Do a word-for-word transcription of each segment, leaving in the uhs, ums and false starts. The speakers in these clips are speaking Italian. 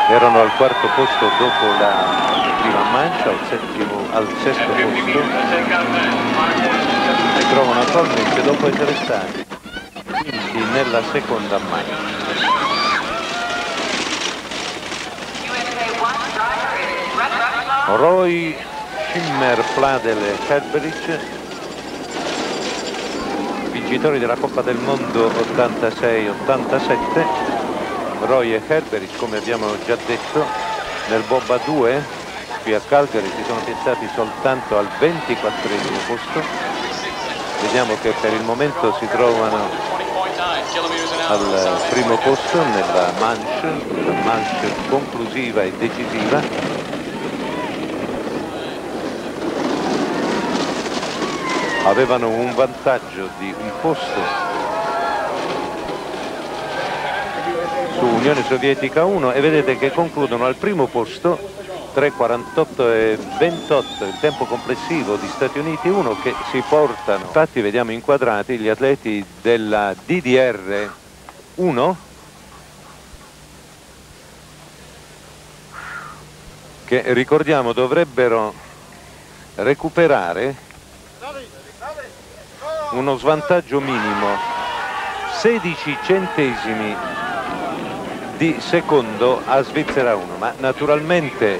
erano al quarto posto dopo la prima mancia, al, settimo, al sesto posto, si trovano attualmente dopo essere stati quinti nella seconda mancia. Roy, Schimmer, Pladel e Herberich, vincitori della Coppa del Mondo ottantasei ottantasette. Roy e Herberich, come abbiamo già detto, nel Bob a due qui a Calgary si sono piazzati soltanto al ventiquattresimo posto. Vediamo che per il momento si trovano al primo posto nella manche, la manche conclusiva e decisiva. Avevano un vantaggio di un posto su Unione Sovietica uno e vedete che concludono al primo posto tre quarantotto e ventotto il tempo complessivo di Stati Uniti uno, che si portano. Infatti vediamo inquadrati gli atleti della D D R uno che, ricordiamo, dovrebbero recuperare uno svantaggio minimo sedici centesimi di secondo a Svizzera uno, ma naturalmente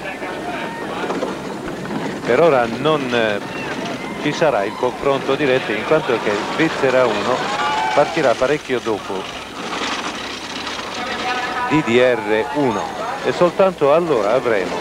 per ora non eh, ci sarà il confronto diretto, in quanto che Svizzera uno partirà parecchio dopo D D R uno e soltanto allora avremo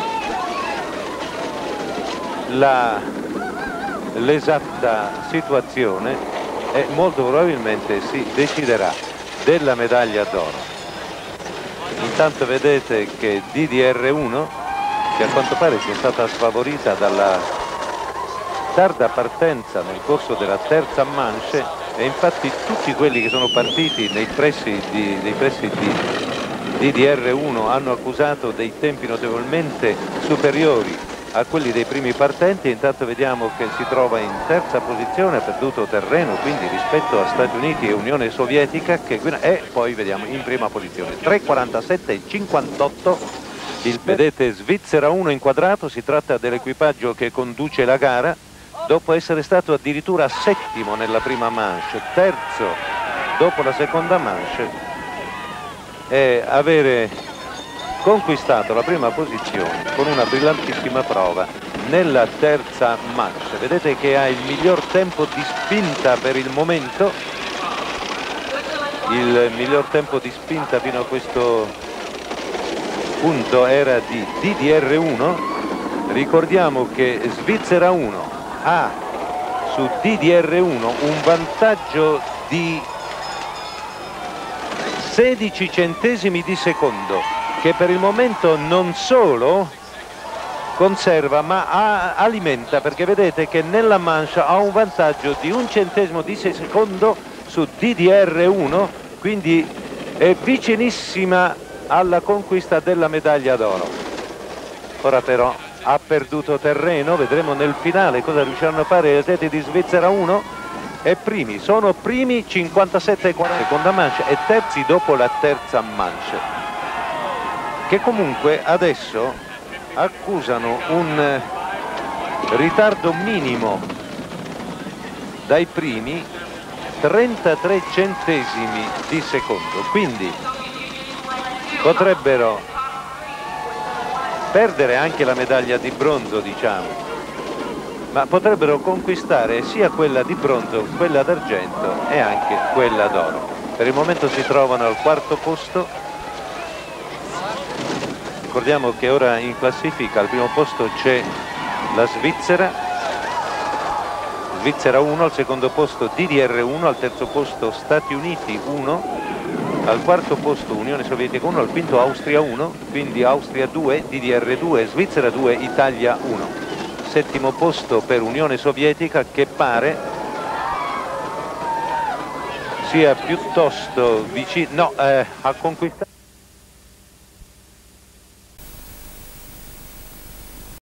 la l'esatta situazione e molto probabilmente si deciderà della medaglia d'oro. Intanto vedete che D D R uno, che a quanto pare sia stata sfavorita dalla tarda partenza nel corso della terza manche, e infatti tutti quelli che sono partiti nei pressi di, nei pressi di D D R uno hanno accusato dei tempi notevolmente superiori a quelli dei primi partenti. Intanto vediamo che si trova in terza posizione, ha perduto terreno quindi rispetto a Stati Uniti e Unione Sovietica, che e poi vediamo in prima posizione tre quarantasette e cinquantotto. Il, vedete Svizzera uno inquadrato, si tratta dell'equipaggio che conduce la gara dopo essere stato addirittura settimo nella prima manche, terzo dopo la seconda manche e avere conquistato la prima posizione con una brillantissima prova nella terza manche. Vedete che ha il miglior tempo di spinta per il momento, il miglior tempo di spinta fino a questo punto era di D D R uno. Ricordiamo che Svizzera uno ha su D D R uno un vantaggio di sedici centesimi di secondo, che per il momento non solo conserva ma ha, alimenta, perché vedete che nella mancia ha un vantaggio di un centesimo di secondo su D D R uno, quindi è vicinissima alla conquista della medaglia d'oro. Ora però ha perduto terreno, vedremo nel finale cosa riusciranno a fare gli atleti di Svizzera uno. E primi, sono primi cinquantasette e quaranta seconda mancia e terzi dopo la terza mancia, che comunque adesso accusano un ritardo minimo dai primi, trentatré centesimi di secondo, quindi potrebbero perdere anche la medaglia di bronzo, diciamo, ma potrebbero conquistare sia quella di bronzo, quella d'argento e anche quella d'oro. Per il momento si trovano al quarto posto. Ricordiamo che ora in classifica al primo posto c'è la Svizzera, Svizzera uno, al secondo posto D D R uno, al terzo posto Stati Uniti uno, al quarto posto Unione Sovietica uno, al quinto Austria uno, quindi Austria due, D D R due, Svizzera due, Italia uno. Settimo posto per Unione Sovietica, che pare sia piuttosto vicino, no, eh, ha conquistato